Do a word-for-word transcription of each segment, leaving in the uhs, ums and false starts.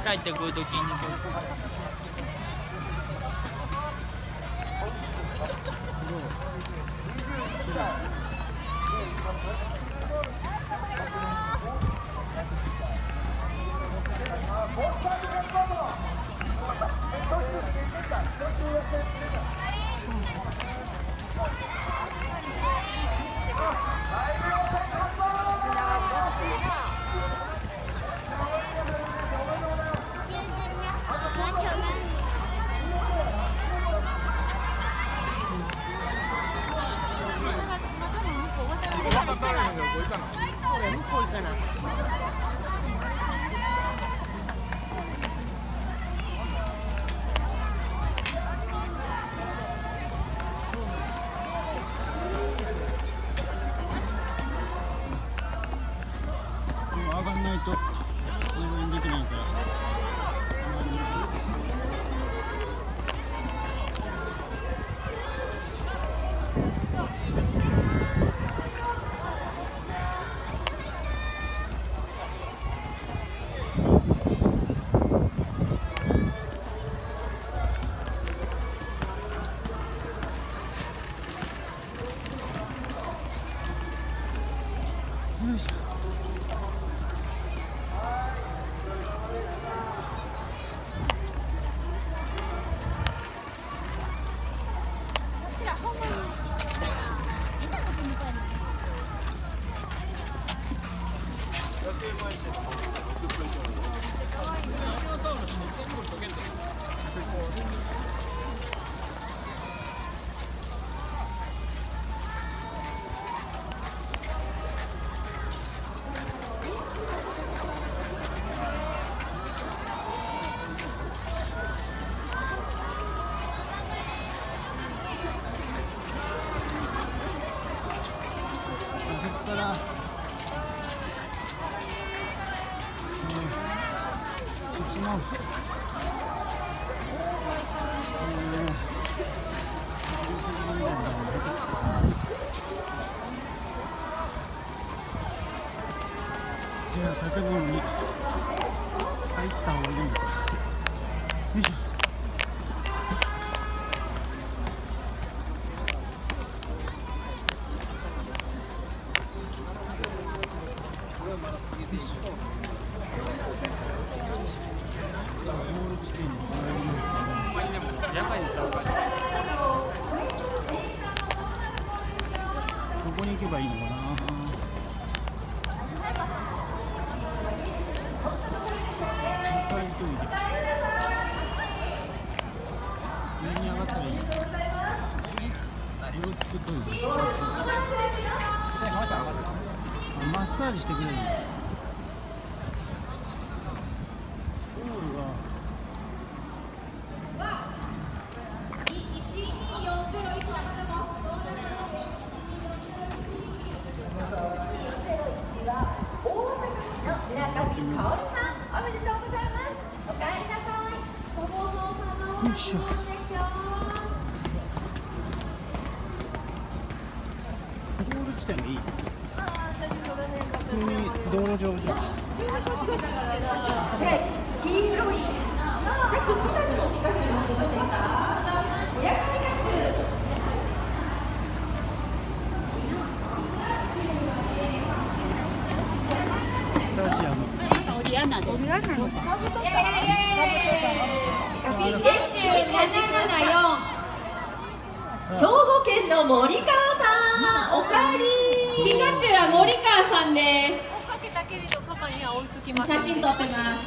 帰ってくるときに。 上がんないと入園できないから。よいしょ。建物に入った方がいいのか。よいしょ。ここに行けばいいのかな。上に上がったらいい。色つくといい。マッサージしてくれる。よいしょ。ゴール地点がいい。普通に道路上じゃん。 で、黄色いピカチュウ、ピカチュウ持ってませんか？親子ピカチュウ。 スタジアム。 オリアナで。オリアナの。 いちなななよん、兵庫県の森川さん、おかえり。 ピカチュウは森川さんです。 追っかけたけれどカバには追いつきません。 写真撮ってます。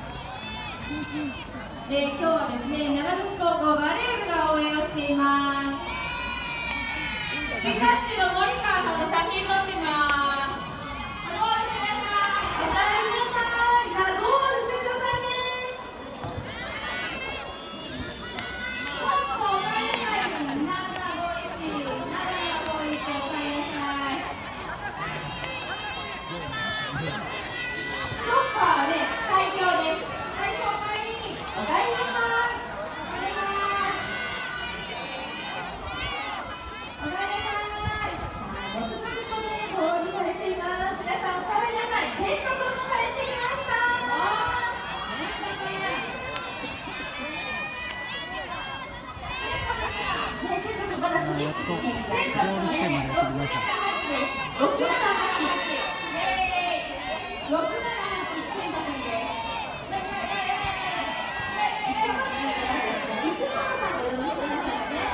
で、今日はですね、長女子高校バレー部が応援をしています。ピカチュウの森川さんと写真撮ってます。ゴールしてください。 おかえりなさい。じゃあゴールしてくださいね。ゴールやっとゴール地点までやってきました。 ろくななはち。 ろくななはち選択です。 生川さんが呼び捨てでしたよね。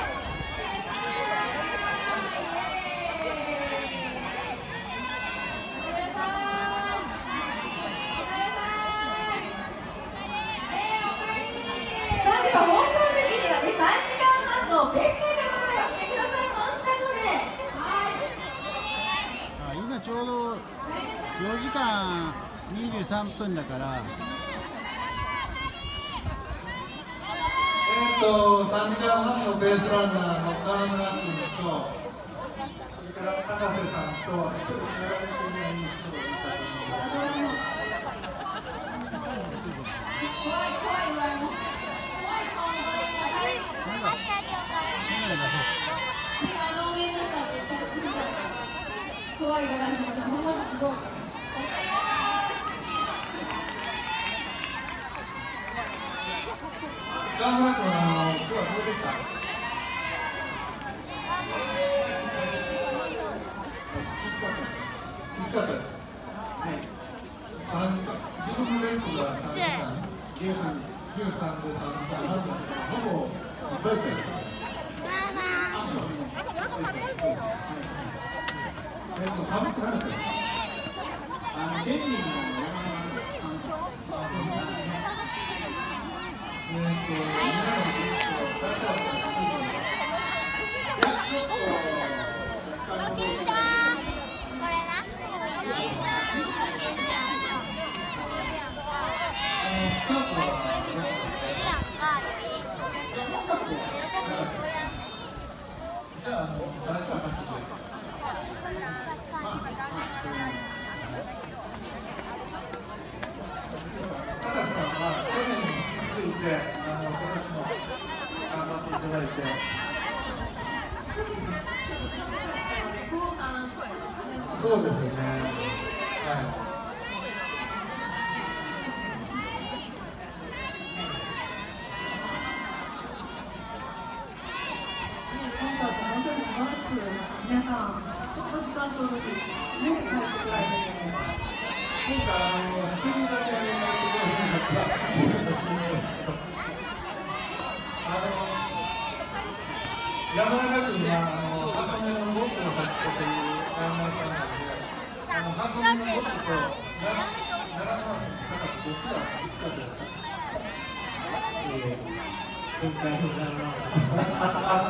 さあでは放送席にはねさんじかんはんのベストがやってくださいましたので、 あ、今ちょうどよじかんにじゅうさんぷんだから。 えっとさんじかんはんのベースランナーの川村君と、それから高瀬さんと一人並べていない人がいたと思います。 怖い怖い怖い怖い顔の上になったって言ったら怖いからすごい。 川村君は今日はどうでした？きつかったです。はい。三時間。自分のレースが三時間十三十三で三時間半だったほぼ一倍くらいです。足のえっと寒くなるんです。あのジェニーのえっと、みんなの誰かいや、ちょっと若干戻ってスタートはじゃあ、あの、誰か貸してくれる。高橋さんは去年に続いて、あの今年も頑張っていただいて、そうですよね。はい。 今回も本当に素晴らしく、皆さん、ちょっと時間ちょうどに、ね、帰ってこられて、 今回、あの、一人だけあげないところになったら、あの、山中君は、あの、箱根のゴップの端っこという山中さんなので、あの、箱根のゴップと奈良川の坂どっちが好きかというか、えー、今回の奈良川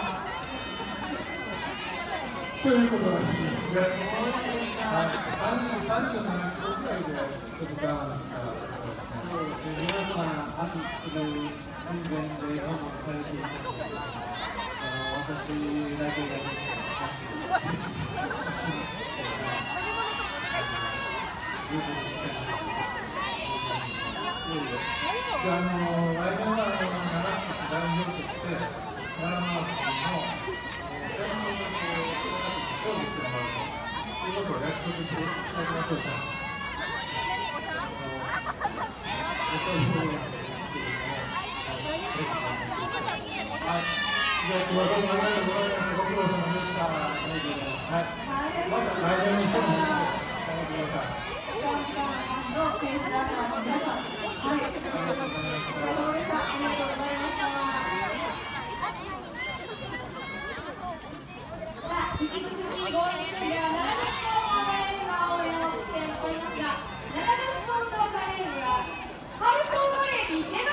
ということらしいですね。はい、さんじゅうななキロくらいでちょっと我慢した。そうですね。皆さん秋する寸前で我慢されているので、あの私だけができてます。で、あの来年はあの奈良市代表として奈良マラソンの専門の勝負してもらうということを約束していただきましょうか。そういうことなんですけれども、はい、じゃあ今日はどうもありがとうございました。ご苦労様でした。ありがとうございます。はい。また来年の人も頑張ってください。 さんじかんはんのペースランナーの皆さん、はい、お疲れ様でした。ありがとうございました。 さあ、引き続きゴール地点では長野市高校バレー部が応援をしておりますが、長野市高校バレー部は春高バレーに出ます。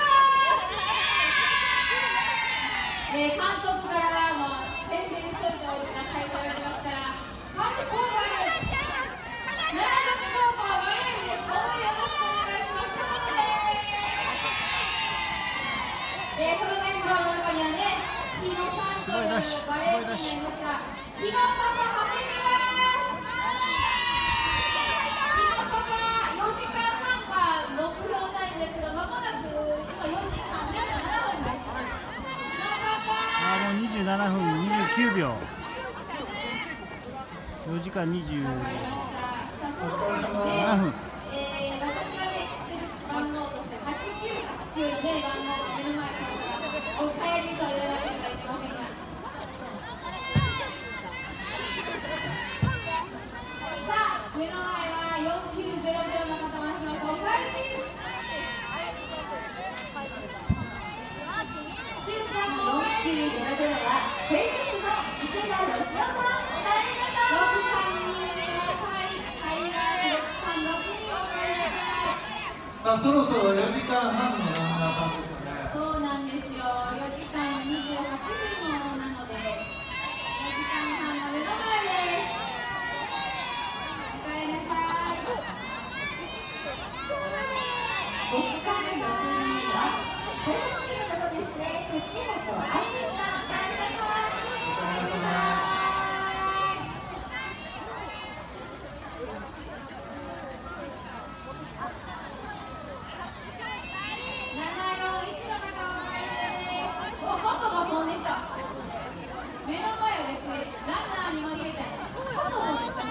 えー、監督からも宣伝しといておいてくださいと言われますから、春高バレー、長野市高校バレー部です。応援よろしくお願いします。えー、そのメンバーの中にはね、日野さんというバレー部になりました。日野パパ走ります。日野パパよじかんはんが目標タイムですけど、まもなく今よじさんじゅうななふんです。日野パパ。 あ、もうにじゅうななふんにじゅうきゅうびょう。よじかんにじゅうななふん。 えー、私がね知ってる番号としてはちきゅうはちきゅうのね番号を目の前にお帰りというわけにはいきませんが。 さあそろそろよじかんはんのランナーさんですよね。 そうなんですよ。よじかんにじゅうはちふんなので、よじかんはんの目の前です。おかえりなさい。 ごきさんめの組はこの時の方ですね、口元あつさん、おかえりなさい。 おかえりなさい。 目の前をですね、ランナーに紛れて、肩を持ってたんです。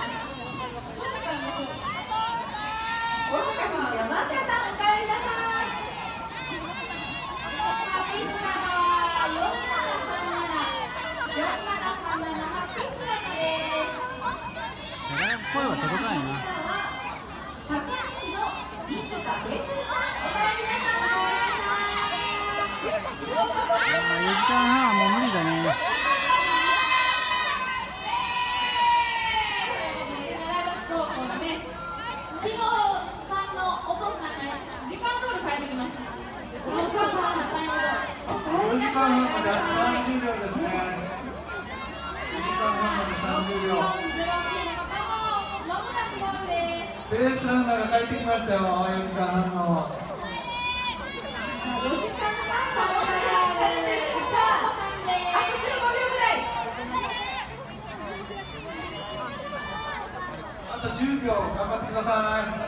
大阪府の山下さん、おかえりなさい。 ハッピー姿よんななさんなな、よんななさんなな、ハッピー姿です。 なかなか声は届かないな。 堺市の水田哲さん、おかえりなさい。 よじかんはんはもう無理だね。 よじかんはんまであとさんじゅうびょうですね。よじかんはんまでさんじゅうびょう。ベースランナーが帰ってきましたよ。よじかんはんの。 よじかんはんのお話されてる方、あとじゅうごびょうぐらい。 あとじゅうびょう頑張ってください。